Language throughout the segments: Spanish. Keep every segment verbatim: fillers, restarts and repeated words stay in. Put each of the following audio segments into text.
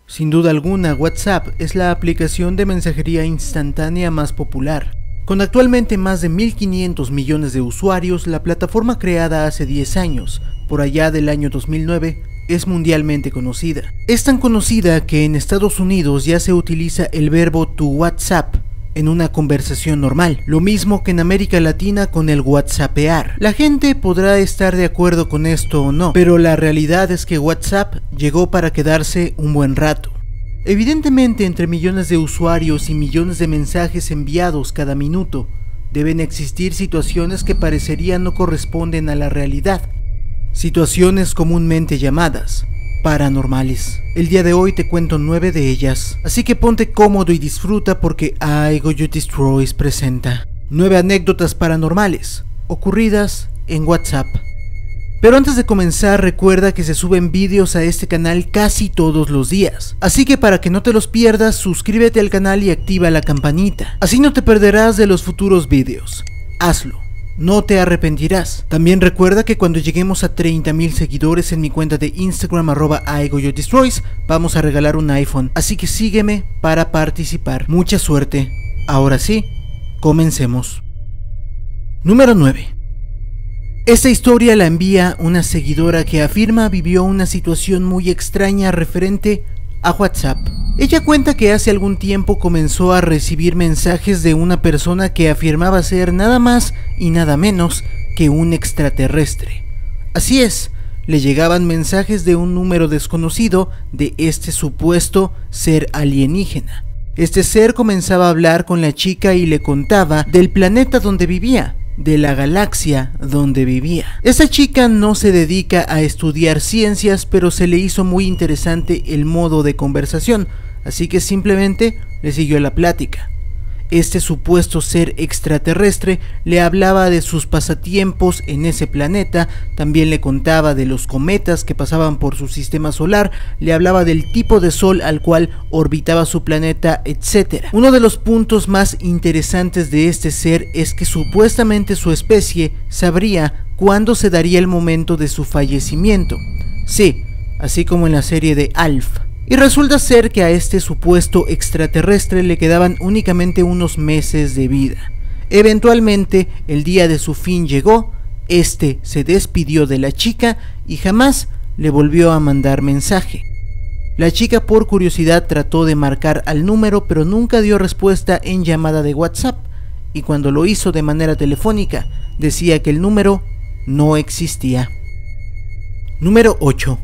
Sin duda alguna, WhatsApp es la aplicación de mensajería instantánea más popular. Con actualmente más de mil quinientos millones de usuarios, la plataforma creada hace diez años, por allá del año dos mil nueve, es mundialmente conocida. Es tan conocida que en Estados Unidos ya se utiliza el verbo to WhatsApp en una conversación normal, lo mismo que en América Latina con el whatsappear. La gente podrá estar de acuerdo con esto o no, pero la realidad es que WhatsApp llegó para quedarse un buen rato. Evidentemente, entre millones de usuarios y millones de mensajes enviados cada minuto, deben existir situaciones que parecerían no corresponden a la realidad. Situaciones comúnmente llamadas paranormales. El día de hoy te cuento nueve de ellas, así que ponte cómodo y disfruta porque I Go You Destroys presenta nueve anécdotas paranormales ocurridas en WhatsApp. Pero antes de comenzar, recuerda que se suben vídeos a este canal casi todos los días, así que para que no te los pierdas, suscríbete al canal y activa la campanita, así no te perderás de los futuros vídeos. Hazlo, no te arrepentirás. También recuerda que cuando lleguemos a treinta mil seguidores en mi cuenta de Instagram arroba I Go You Destroys, vamos a regalar un iPhone, así que sígueme para participar. Mucha suerte. Ahora sí, comencemos. Número nueve. Esta historia la envía una seguidora que afirma vivió una situación muy extraña referente a WhatsApp. Ella cuenta que hace algún tiempo comenzó a recibir mensajes de una persona que afirmaba ser nada más y nada menos que un extraterrestre. Así es, le llegaban mensajes de un número desconocido de este supuesto ser alienígena. Este ser comenzaba a hablar con la chica y le contaba del planeta donde vivía, de la galaxia donde vivía. Esta chica no se dedica a estudiar ciencias, pero se le hizo muy interesante el modo de conversación, así que simplemente le siguió la plática. Este supuesto ser extraterrestre le hablaba de sus pasatiempos en ese planeta, también le contaba de los cometas que pasaban por su sistema solar, le hablaba del tipo de sol al cual orbitaba su planeta, etcétera. Uno de los puntos más interesantes de este ser es que supuestamente su especie sabría cuándo se daría el momento de su fallecimiento. Sí, así como en la serie de Alf. Y resulta ser que a este supuesto extraterrestre le quedaban únicamente unos meses de vida. Eventualmente, el día de su fin llegó, este se despidió de la chica y jamás le volvió a mandar mensaje. La chica por curiosidad trató de marcar al número, pero nunca dio respuesta en llamada de WhatsApp, y cuando lo hizo de manera telefónica, decía que el número no existía. Número ocho.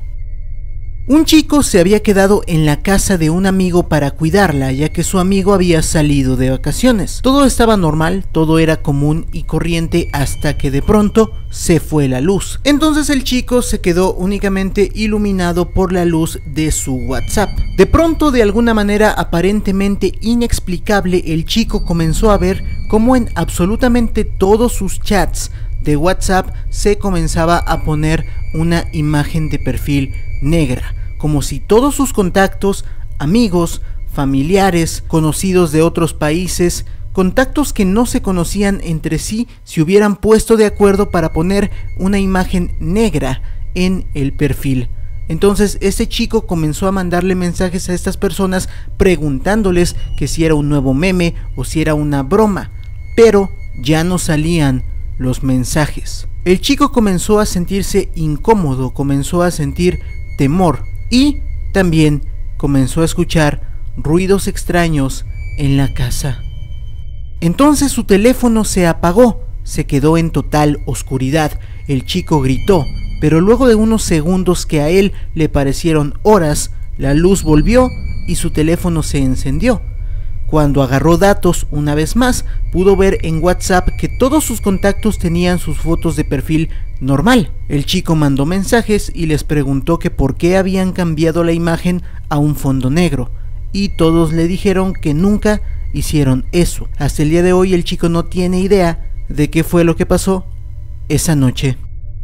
Un chico se había quedado en la casa de un amigo para cuidarla, ya que su amigo había salido de vacaciones. Todo estaba normal, todo era común y corriente hasta que de pronto se fue la luz. Entonces el chico se quedó únicamente iluminado por la luz de su WhatsApp. De pronto, de alguna manera aparentemente inexplicable, el chico comenzó a ver cómo en absolutamente todos sus chats de WhatsApp se comenzaba a poner una imagen de perfil negra, como si todos sus contactos, amigos, familiares, conocidos de otros países, contactos que no se conocían entre sí, se hubieran puesto de acuerdo para poner una imagen negra en el perfil. Entonces este chico comenzó a mandarle mensajes a estas personas preguntándoles que si era un nuevo meme o si era una broma, pero ya no salían los mensajes. El chico comenzó a sentirse incómodo, comenzó a sentir temor y también comenzó a escuchar ruidos extraños en la casa. Entonces su teléfono se apagó, se quedó en total oscuridad. El chico gritó, pero luego de unos segundos que a él le parecieron horas, la luz volvió y su teléfono se encendió. Cuando agarró datos una vez más, pudo ver en WhatsApp que todos sus contactos tenían sus fotos de perfil normal. El chico mandó mensajes y les preguntó que por qué habían cambiado la imagen a un fondo negro, y todos le dijeron que nunca hicieron eso. Hasta el día de hoy el chico no tiene idea de qué fue lo que pasó esa noche.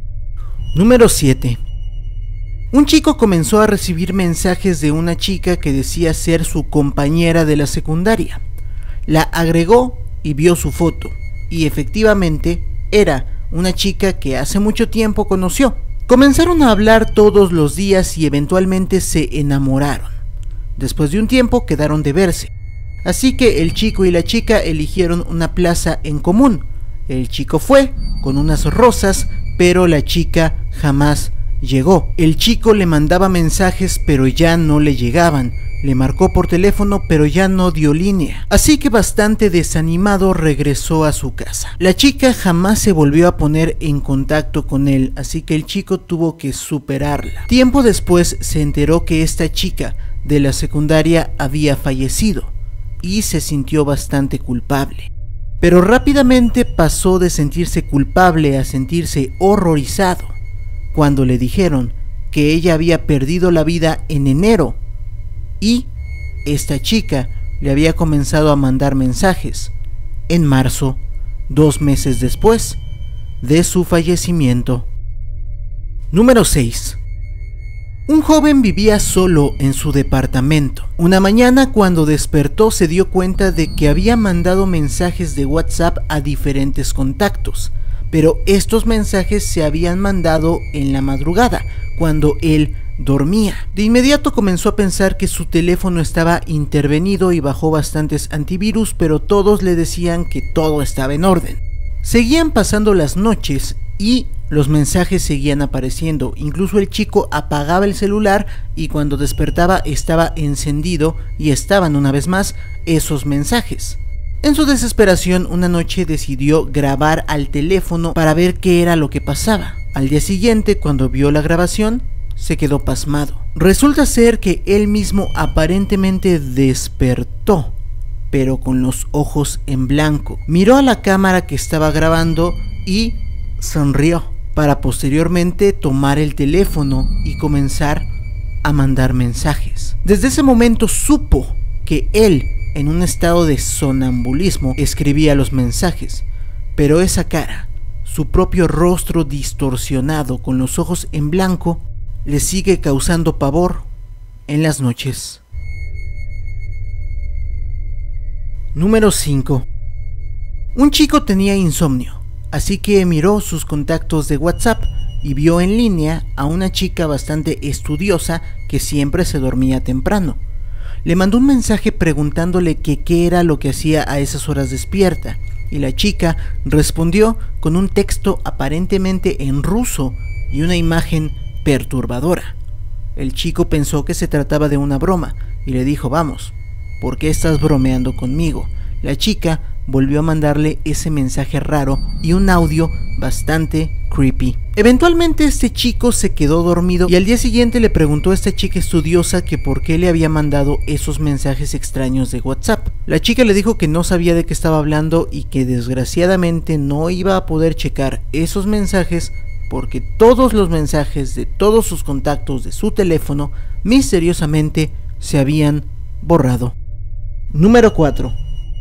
Número siete. Un chico comenzó a recibir mensajes de una chica que decía ser su compañera de la secundaria. La agregó y vio su foto, y efectivamente era una chica que hace mucho tiempo conoció. Comenzaron a hablar todos los días y eventualmente se enamoraron. Después de un tiempo quedaron de verse, así que el chico y la chica eligieron una plaza en común. El chico fue con unas rosas, pero la chica jamás llegó. El chico le mandaba mensajes, pero ya no le llegaban. Le marcó por teléfono, pero ya no dio línea. Así que bastante desanimado regresó a su casa. La chica jamás se volvió a poner en contacto con él, así que el chico tuvo que superarla. Tiempo después se enteró que esta chica de la secundaria había fallecido y se sintió bastante culpable. Pero rápidamente pasó de sentirse culpable a sentirse horrorizado cuando le dijeron que ella había perdido la vida en enero y esta chica le había comenzado a mandar mensajes en marzo, dos meses después de su fallecimiento. Número seis. Un joven vivía solo en su departamento. Una mañana, cuando despertó, se dio cuenta de que había mandado mensajes de WhatsApp a diferentes contactos, pero estos mensajes se habían mandado en la madrugada, cuando él dormía. De inmediato comenzó a pensar que su teléfono estaba intervenido y bajó bastantes antivirus, pero todos le decían que todo estaba en orden. Seguían pasando las noches y los mensajes seguían apareciendo. Incluso el chico apagaba el celular y cuando despertaba estaba encendido y estaban una vez más esos mensajes. En su desesperación, una noche decidió grabar al teléfono para ver qué era lo que pasaba. Al día siguiente, cuando vio la grabación, se quedó pasmado. Resulta ser que él mismo aparentemente despertó, pero con los ojos en blanco. Miró a la cámara que estaba grabando y sonrió, para posteriormente tomar el teléfono y comenzar a mandar mensajes. Desde ese momento supo que él, en un estado de sonambulismo, escribía los mensajes, pero esa cara, su propio rostro distorsionado con los ojos en blanco, le sigue causando pavor en las noches. Número cinco. Un chico tenía insomnio, así que miró sus contactos de WhatsApp y vio en línea a una chica bastante estudiosa que siempre se dormía temprano. Le mandó un mensaje preguntándole que qué era lo que hacía a esas horas despierta, y la chica respondió con un texto aparentemente en ruso y una imagen perturbadora. El chico pensó que se trataba de una broma y le dijo: vamos, ¿por qué estás bromeando conmigo? La chica volvió a mandarle ese mensaje raro y un audio bastante creepy. Eventualmente este chico se quedó dormido y al día siguiente le preguntó a esta chica estudiosa que por qué le había mandado esos mensajes extraños de WhatsApp. La chica le dijo que no sabía de qué estaba hablando y que desgraciadamente no iba a poder checar esos mensajes porque todos los mensajes de todos sus contactos de su teléfono misteriosamente se habían borrado. Número cuatro.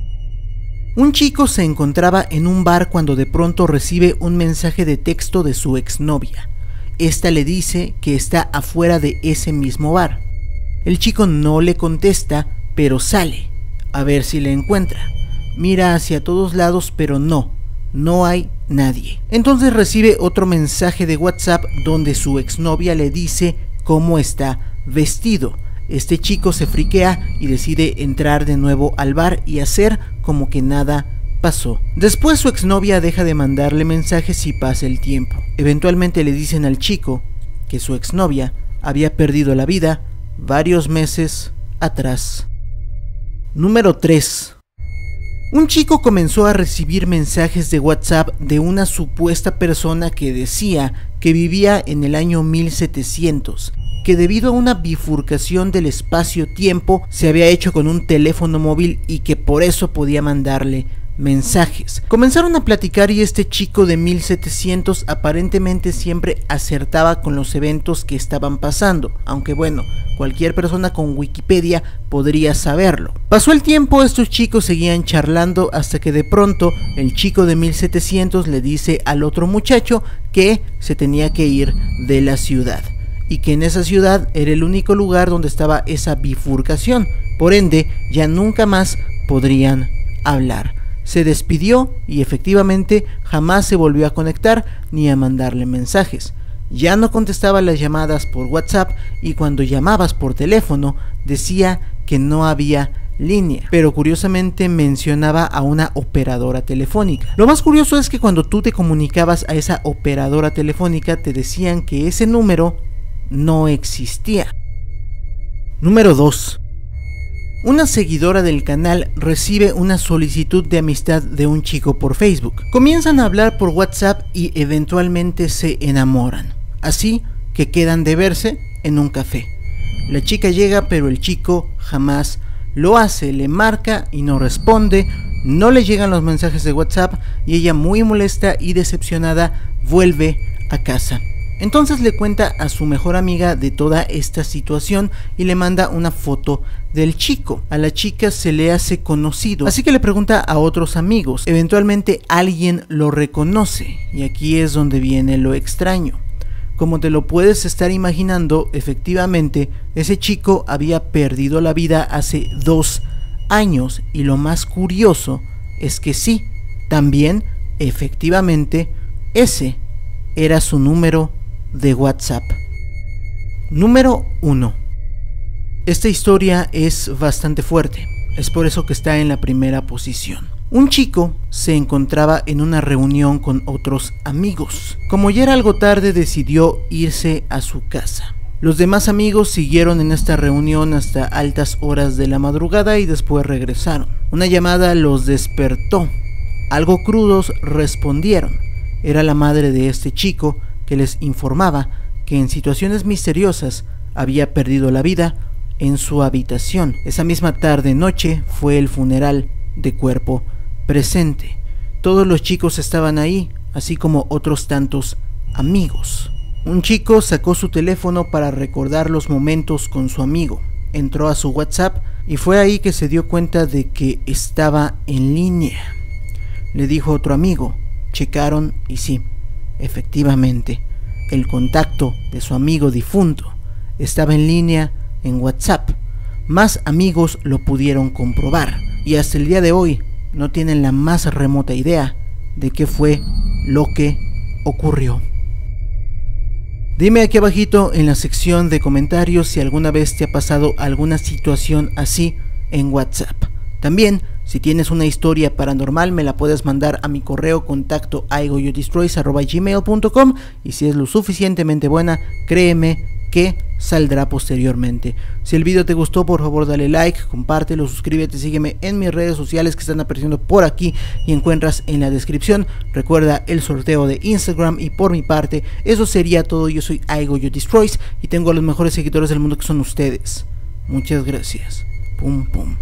Un chico se encontraba en un bar cuando de pronto recibe un mensaje de texto de su exnovia. Esta le dice que está afuera de ese mismo bar. El chico no le contesta, pero sale a ver si le encuentra. Mira hacia todos lados, pero no, no hay nadie. Entonces recibe otro mensaje de WhatsApp donde su exnovia le dice cómo está vestido. Este chico se friquea y decide entrar de nuevo al bar y hacer como que nada pasó. Después su exnovia deja de mandarle mensajes y pasa el tiempo. Eventualmente le dicen al chico que su exnovia había perdido la vida varios meses atrás. Número tres. Un chico comenzó a recibir mensajes de WhatsApp de una supuesta persona que decía que vivía en el año mil setecientos, que debido a una bifurcación del espacio-tiempo se había hecho con un teléfono móvil y que por eso podía mandarle mensajes. Comenzaron a platicar y este chico de mil setecientos aparentemente siempre acertaba con los eventos que estaban pasando, aunque bueno, cualquier persona con Wikipedia podría saberlo. Pasó el tiempo, estos chicos seguían charlando hasta que de pronto el chico de mil setecientos le dice al otro muchacho que se tenía que ir de la ciudad y que en esa ciudad era el único lugar donde estaba esa bifurcación, por ende ya nunca más podrían hablar. Se despidió y efectivamente jamás se volvió a conectar ni a mandarle mensajes. ya no contestaba las llamadas por WhatsApp y cuando llamabas por teléfono decía que no había línea, pero curiosamente mencionaba a una operadora telefónica. Lo más curioso es que cuando tú te comunicabas a esa operadora telefónica te decían que ese número no existía. Número dos. Una seguidora del canal recibe una solicitud de amistad de un chico por Facebook. Comienzan a hablar por WhatsApp y eventualmente se enamoran, así que quedan de verse en un café. La chica llega, pero el chico jamás lo hace, le marca y no responde, no le llegan los mensajes de WhatsApp y ella, muy molesta y decepcionada, vuelve a casa. Entonces le cuenta a su mejor amiga de toda esta situación y le manda una foto del chico. A la chica se le hace conocido, así que le pregunta a otros amigos. Eventualmente alguien lo reconoce y aquí es donde viene lo extraño. Como te lo puedes estar imaginando, efectivamente ese chico había perdido la vida hace dos años y lo más curioso es que sí, también efectivamente ese era su número de WhatsApp. Número uno. Esta historia es bastante fuerte, es por eso que está en la primera posición. Un chico se encontraba en una reunión con otros amigos. Como ya era algo tarde, decidió irse a su casa. Los demás amigos siguieron en esta reunión hasta altas horas de la madrugada y después regresaron. Una llamada los despertó. Algo crudos respondieron. Era la madre de este chico, que les informaba que en situaciones misteriosas había perdido la vida en su habitación. Esa misma tarde-noche fue el funeral de cuerpo presente. Todos los chicos estaban ahí, así como otros tantos amigos. Un chico sacó su teléfono para recordar los momentos con su amigo. Entró a su WhatsApp y fue ahí que se dio cuenta de que estaba en línea. Le dijo a otro amigo, checaron y sí, efectivamente, el contacto de su amigo difunto estaba en línea en WhatsApp. Más amigos lo pudieron comprobar y hasta el día de hoy no tienen la más remota idea de qué fue lo que ocurrió. Dime aquí abajito en la sección de comentarios si alguna vez te ha pasado alguna situación así en WhatsApp. También, si tienes una historia paranormal, me la puedes mandar a mi correo contacto aigoyodestroys arroba gmail punto com y si es lo suficientemente buena, créeme que saldrá posteriormente. Si el video te gustó, por favor dale like, compártelo, suscríbete, sígueme en mis redes sociales que están apareciendo por aquí y encuentras en la descripción. Recuerda el sorteo de Instagram y por mi parte, eso sería todo. Yo soy aigoyodestroys y tengo a los mejores seguidores del mundo que son ustedes. Muchas gracias. Pum pum.